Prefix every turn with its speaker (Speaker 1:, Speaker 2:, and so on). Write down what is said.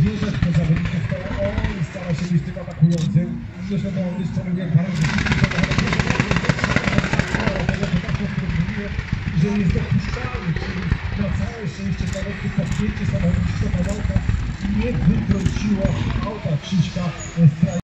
Speaker 1: wierzać do zawodników, to on stara się być tym atakującym. Zresztą on jest człowiekiem bardzo że jest dopuszczalny, czyli na całe szczęście kawałki popchnięcie samochodu Krzysztofa Wałka nie wytrąciło auta Krzyśka z